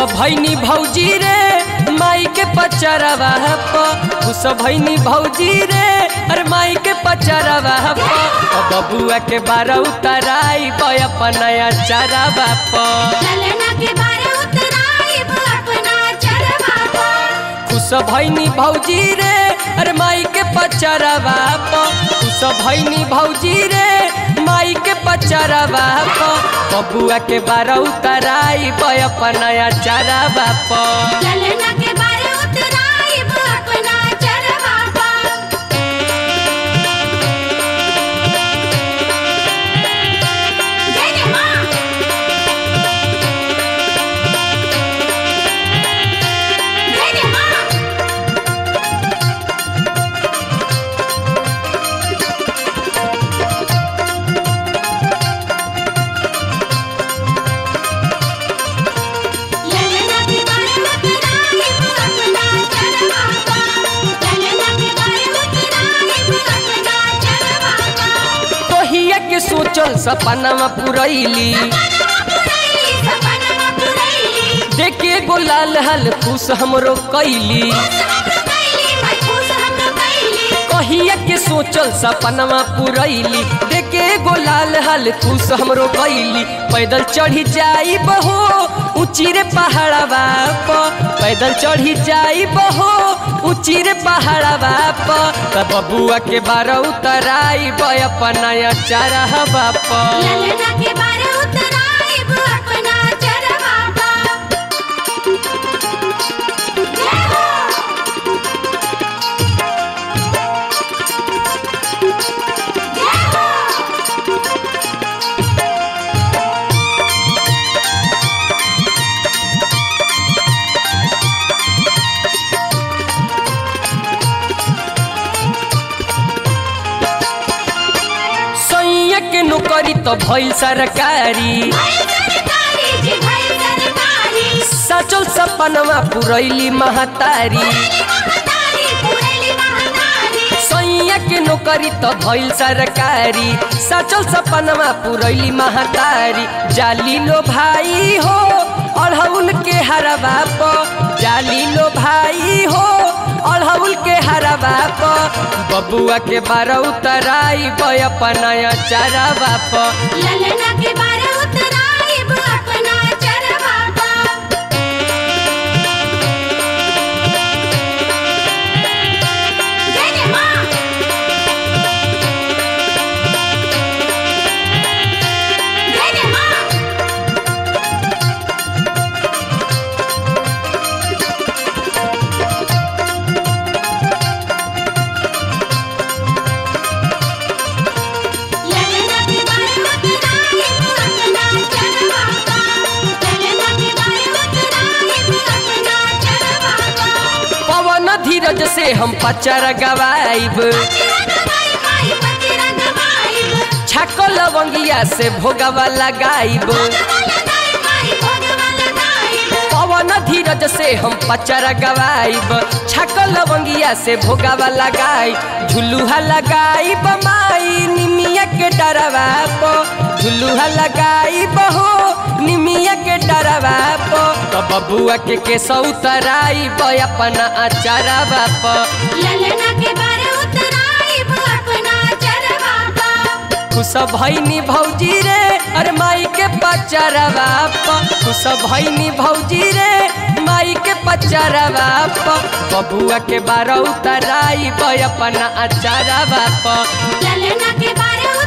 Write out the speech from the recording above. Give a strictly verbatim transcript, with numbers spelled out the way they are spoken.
भैनी भौजी रे माई के पचरवा प खुश भैनी भौजी रे अरे माई के पचरवा प बबुआ के बारह उतराई अपना चरवा प खुश भैनी भौजी रे अरे माई के पचरवा प खुश भैनी भौजी रे माई के पचरवा प बबुआ के बारह उतराई अपना चरवा प के सोचल सपना पुरैली देखे गो लाल हल खुश हमरो कैली कहिया के सोचल सपना पुरैली देखे गो लाल हल खुश हमरो कैली पैदल चढ़ी जाई बहो ऊंची रे पहाड़वा प पैदल चढ़ी जाई बहो ऊंची रे पहाड़वा प तब बबुआ के बारह उतराई अपना चरवा प के नौकरी तो भइल सरकारी सचल सपनवा पुरैली महतारी सैया के नौकरी तो भइल सरकारी सचल सपनवा पुरैली महतारी जाली लो भाई हो अढ़उल के हरवा प जाली लो भाई हो अढ़उल के हरवा प बबुआ के बारह उतराई अपना चरवा प धीरज से हम पचर गवाइब छक्को लवंगिया से भोगवा लगाइब पवन धीरज से हम पचर गवाइब छक्को लवंगिया से भोगवा लगाई झुलुहा लगाइब माई निमिया के डरवा प झुलुहा लगाइब हो निमिया के डरवा प बबुआ के केसौ उतराई अपना चरवा प खुश भैनी भौजी रे अरे माई के पचरवा प खुश भैनी भौजी रे माई के पचरवा प बबुआ के बारह उतराई अपना चरवा प